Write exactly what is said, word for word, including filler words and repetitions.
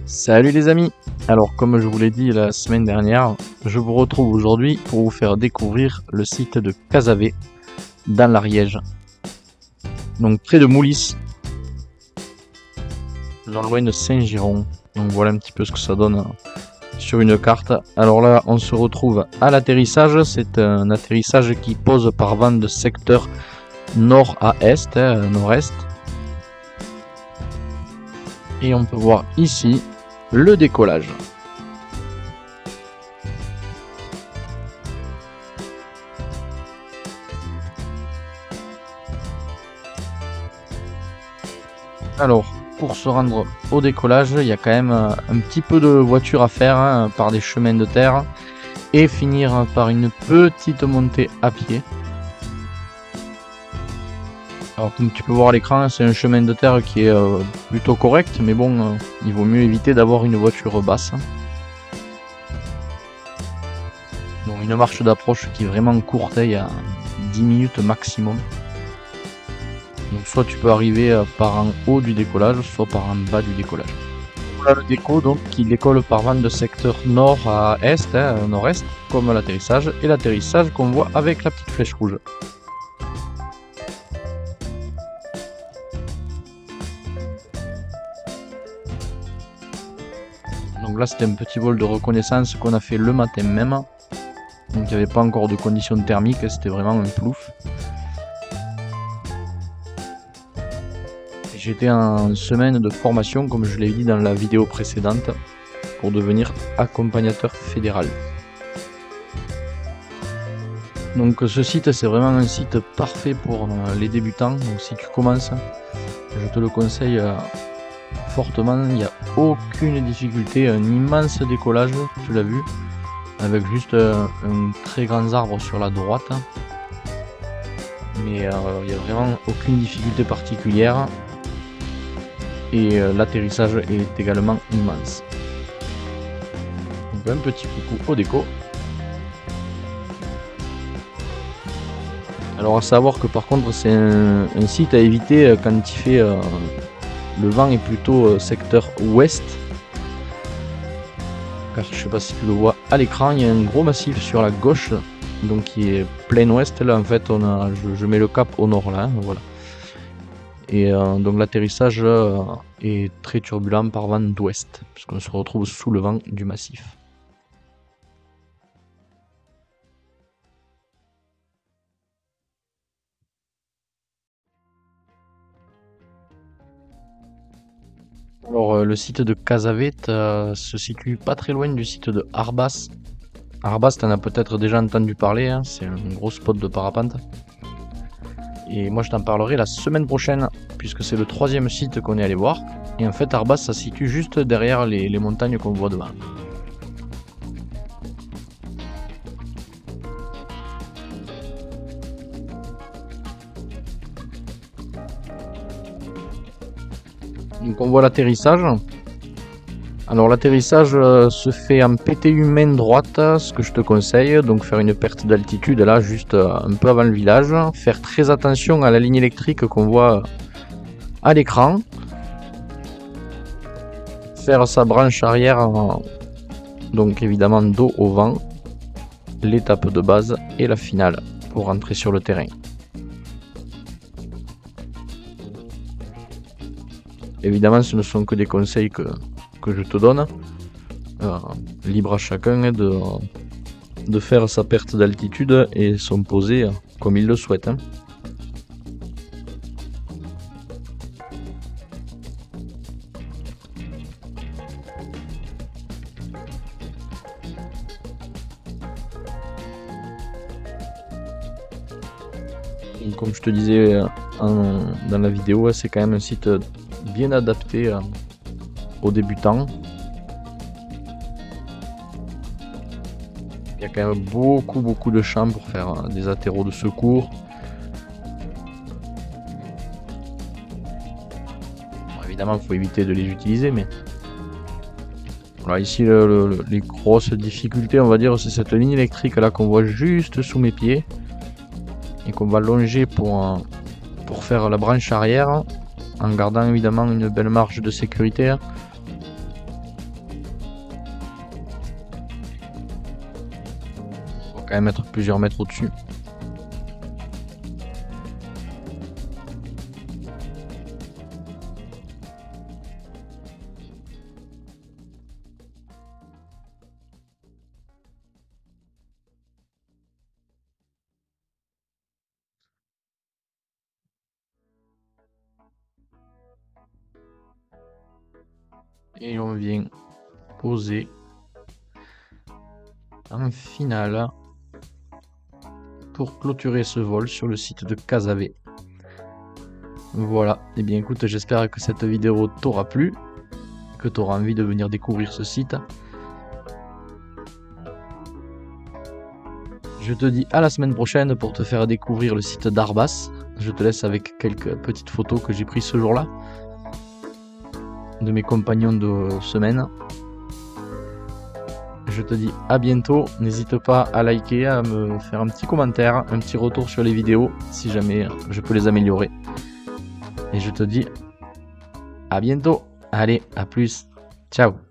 Salut les amis! Alors comme je vous l'ai dit la semaine dernière, je vous retrouve aujourd'hui pour vous faire découvrir le site de Cazavet dans l'Ariège. Donc près de Moulis, non loin de Saint-Giron. Donc voilà un petit peu ce que ça donne sur une carte. Alors là on se retrouve à l'atterrissage, c'est un atterrissage qui pose par vent de secteur nord à est, hein, nord-est. Et on peut voir ici le décollage. Alors, pour se rendre au décollage, il y a quand même un petit peu de voiture à faire, hein, par des chemins de terre et finir par une petite montée à pied. Alors comme tu peux voir à l'écran, c'est un chemin de terre qui est euh, plutôt correct, mais bon, euh, il vaut mieux éviter d'avoir une voiture basse. Donc une marche d'approche qui est vraiment courte, il y a dix minutes maximum. Donc soit tu peux arriver euh, par en haut du décollage, soit par en bas du décollage. Voilà le déco, donc qui décolle par vent de secteur nord à est, hein, nord-est, comme l'atterrissage, et l'atterrissage qu'on voit avec la petite flèche rouge. Donc là c'était un petit vol de reconnaissance qu'on a fait le matin même. Donc il n'y avait pas encore de conditions thermiques, c'était vraiment un plouf. J'étais en semaine de formation, comme je l'ai dit dans la vidéo précédente, pour devenir accompagnateur fédéral. Donc ce site c'est vraiment un site parfait pour les débutants. Donc si tu commences, je te le conseille fortement, il n'y a aucune difficulté, un immense décollage, tu l'as vu, avec juste un, un très grand arbre sur la droite, mais euh, il n'y a vraiment aucune difficulté particulière, et euh, l'atterrissage est également immense. Donc un petit coucou au déco. Alors à savoir que par contre c'est un, un site à éviter quand il fait euh, le vent est plutôt euh, secteur ouest, car je sais pas si tu le vois à l'écran, il y a un gros massif sur la gauche, donc qui est plein ouest. Là en fait on a, je, je mets le cap au nord là, hein, voilà. Et euh, donc l'atterrissage euh, est très turbulent par vent d'ouest, puisqu'on se retrouve sous le vent du massif. Alors euh, le site de Cazavet euh, se situe pas très loin du site de Arbas. Arbas, t'en as peut-être déjà entendu parler, hein, c'est un gros spot de parapente. Et moi je t'en parlerai la semaine prochaine, puisque c'est le troisième site qu'on est allé voir. Et en fait Arbas ça se situe juste derrière les, les montagnes qu'on voit devant. Donc on voit l'atterrissage. Alors l'atterrissage euh, se fait en P T U main droite, ce que je te conseille. Donc faire une perte d'altitude là juste euh, un peu avant le village. Faire très attention à la ligne électrique qu'on voit à l'écran. Faire sa branche arrière, euh, donc évidemment dos au vent. L'étape de base et la finale pour rentrer sur le terrain. Évidemment, ce ne sont que des conseils que, que je te donne. Euh, libre à chacun de, de faire sa perte d'altitude et son posé comme il le souhaite. Hein. Et comme je te disais en, dans la vidéo, c'est quand même un site bien adapté euh, aux débutants. Il y a quand même beaucoup beaucoup de champs pour faire euh, des atterros de secours. Bon, évidemment il faut éviter de les utiliser, mais voilà, ici le, le, les grosses difficultés on va dire c'est cette ligne électrique là qu'on voit juste sous mes pieds et qu'on va longer pour, euh, pour faire la branche arrière, en gardant évidemment une belle marge de sécurité. quand même être plusieurs mètres au-dessus. Et on vient poser en finale pour clôturer ce vol sur le site de Casavet. Voilà, et bien écoute, j'espère que cette vidéo t'aura plu, que tu auras envie de venir découvrir ce site. Je te dis à la semaine prochaine pour te faire découvrir le site d'Arbas. Je te laisse avec quelques petites photos que j'ai prises ce jour-là de mes compagnons de semaine. Je te dis à bientôt, n'hésite pas à liker, à me faire un petit commentaire, un petit retour sur les vidéos si jamais je peux les améliorer. Et je te dis à bientôt, allez, à plus, ciao.